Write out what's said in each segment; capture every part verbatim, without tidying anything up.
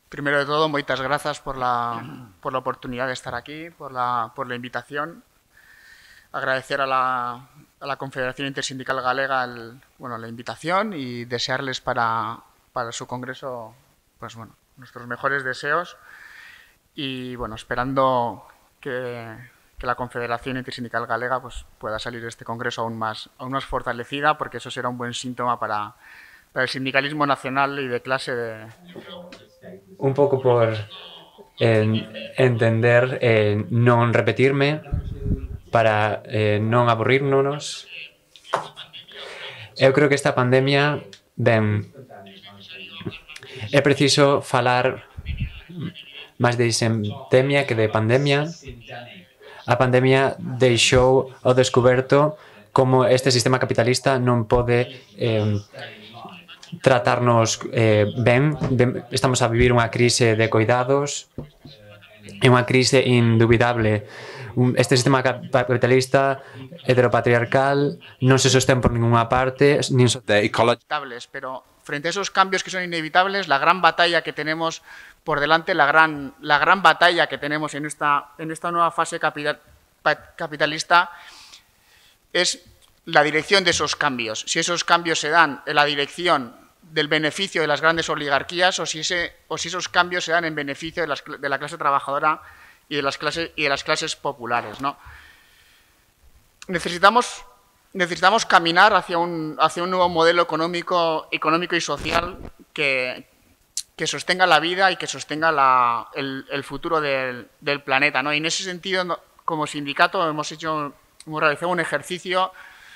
Primero de todo, moitas grazas por la, por la oportunidad de estar aquí, por la, por la invitación. Agradecer a la, a la Confederación Intersindical Galega el, bueno, la invitación y desearles para, para su congreso pues, bueno, nuestros mejores deseos y bueno, esperando que, que la Confederación Intersindical Galega pues, pueda salir de este congreso aún más, aún más fortalecida, porque eso será un buen síntoma para, para el sindicalismo nacional y de clase de... Un pouco por eh, entender, eh, non repetirme, para eh, non aburrirnos. Eu creo que esta pandemia, ben, é preciso falar máis de disemptemia que de pandemia. A pandemia deixou ao descoberto como este sistema capitalista non pode eh, tratarnos eh, ben. Estamos a vivir unha crise de coidados, é unha crise indubidable. Este sistema capitalista heteropatriarcal non se sostén por ninguna parte, nin so pero frente a esos cambios que son inevitables, la gran batalla que tenemos por delante, la gran, la gran batalla que tenemos en esta, en esta nueva fase capital, capitalista es la dirección de esos cambios. Si esos cambios se dan en la dirección del beneficio de las grandes oligarquías o si, ese, o si esos cambios se dan en beneficio de, las, de la clase trabajadora y de las clases, y de las clases populares, ¿no? Necesitamos, necesitamos caminar hacia un, hacia un nuevo modelo económico, económico y social que, que sostenga la vida y que sostenga la, el, el futuro del, del planeta, ¿no? Y en ese sentido, como sindicato, hemos hecho, hemos realizado un ejercicio,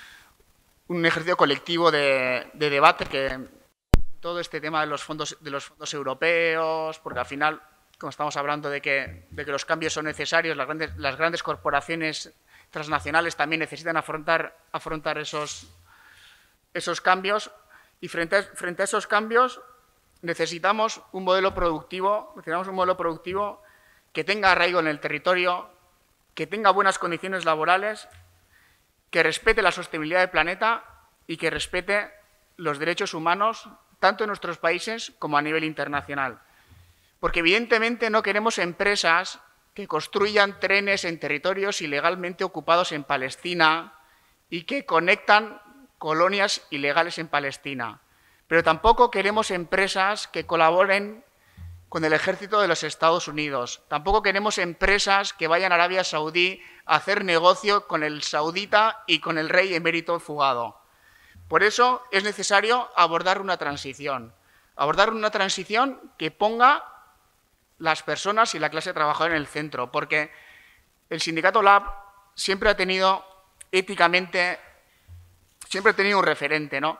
un ejercicio colectivo de, de debate que todo este tema de los fondos, de los fondos europeos, porque al final, como estamos hablando de que, de que los cambios son necesarios, las grandes, las grandes corporaciones transnacionales también necesitan afrontar, afrontar esos, esos cambios, y frente a, frente a esos cambios necesitamos un modelo productivo, necesitamos un modelo productivo que tenga arraigo en el territorio, que tenga buenas condiciones laborales, que respete la sostenibilidad del planeta y que respete los derechos humanos tanto en nuestros países como a nivel internacional. Porque evidentemente no queremos empresas que construyan trenes en territorios ilegalmente ocupados en Palestina y que conectan colonias ilegales en Palestina. Pero tampoco queremos empresas que colaboren con el ejército de los Estados Unidos. Tampoco queremos empresas que vayan a Arabia Saudí a hacer negocio con el saudita y con el rey emérito fugado. Por eso es necesario abordar una transición. Abordar una transición que ponga las personas y la clase trabajadora en el centro, porque el sindicato Lab siempre ha tenido éticamente, siempre ha tenido un referente, ¿no?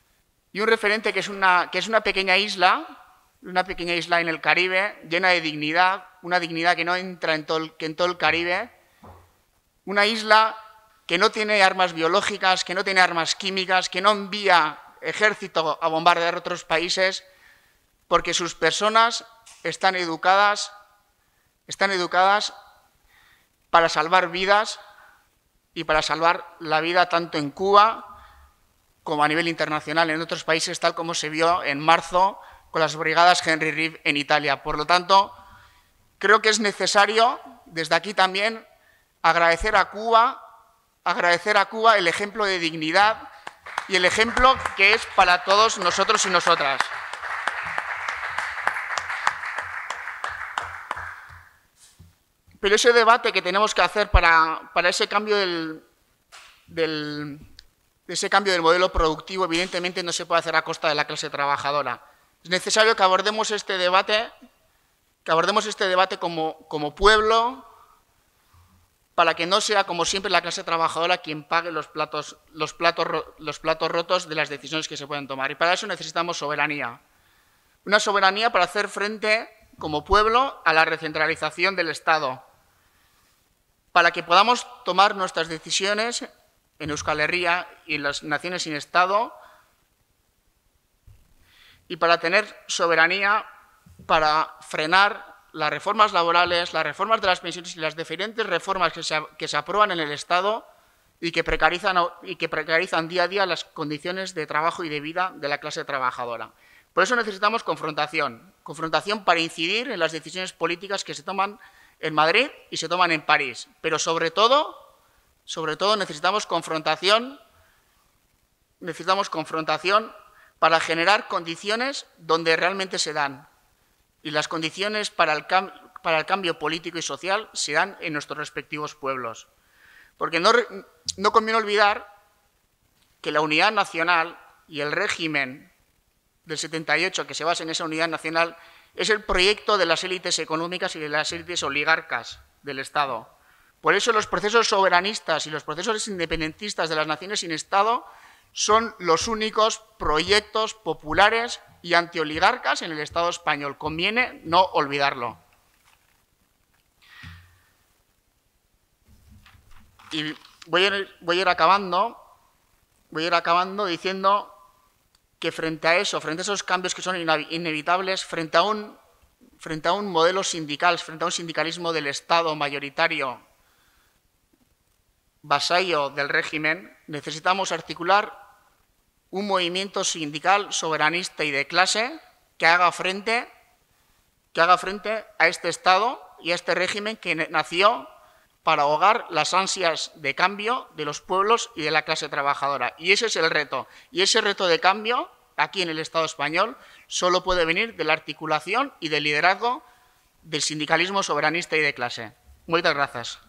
Y un referente que es una, que es una pequeña isla, una pequeña isla en el Caribe, llena de dignidad, una dignidad que no entra en todo el, que en todo el Caribe, una isla que no tiene armas biológicas, que no tiene armas químicas, que no envía ejército a bombardear otros países, porque sus personas están educadas, están educadas para salvar vidas y para salvar la vida tanto en Cuba como a nivel internacional en otros países, tal como se vio en marzo con las brigadas Henry Reeve en Italia. Por lo tanto, creo que es necesario, desde aquí también, agradecer a Cuba, agradecer a Cuba el ejemplo de dignidad y el ejemplo que es para todos nosotros y nosotras. Pero ese debate que tenemos que hacer para, para ese cambio del, del, ese cambio del modelo productivo, evidentemente no se puede hacer a costa de la clase trabajadora. Es necesario que abordemos este debate, que abordemos este debate como, como pueblo, para que no sea, como siempre, la clase trabajadora quien pague los platos, los, platos, los platos rotos de las decisiones que se pueden tomar. Y para eso necesitamos soberanía. Una soberanía para hacer frente, como pueblo, a la recentralización del Estado, para que podamos tomar nuestras decisiones en Euskal Herria y en las naciones sin Estado, y para tener soberanía para frenar las reformas laborales, las reformas de las pensiones y las diferentes reformas que se, que se aprueban en el Estado y que, precarizan, y que precarizan día a día las condiciones de trabajo y de vida de la clase trabajadora. Por eso necesitamos confrontación, confrontación para incidir en las decisiones políticas que se toman en Madrid y se toman en París. Pero sobre todo, sobre todo necesitamos confrontación, necesitamos confrontación para generar condiciones donde realmente se dan. Y las condiciones para el, cam para el cambio político y social se dan en nuestros respectivos pueblos. Porque no, no conviene olvidar que la unidad nacional y el régimen del setenta y ocho que se basa en esa unidad nacional es el proyecto de las élites económicas y de las élites oligarcas del Estado. Por eso los procesos soberanistas y los procesos independentistas de las naciones sin Estado son los únicos proyectos populares y antioligarcas en el Estado español. Conviene no olvidarlo. Y voy a ir, voy a ir acabando, voy a ir acabando diciendo que frente a eso, frente a esos cambios que son inevitables, frente a un, frente a un modelo sindical, frente a un sindicalismo del Estado mayoritario, vasallo del régimen, necesitamos articular un movimiento sindical soberanista y de clase que haga frente, que haga frente a este Estado y a este régimen que nació para ahogar las ansias de cambio de los pueblos y de la clase trabajadora. Y ese es el reto. Y ese reto de cambio, aquí en el Estado español, solo puede venir de la articulación y del liderazgo del sindicalismo soberanista y de clase. Muchas gracias.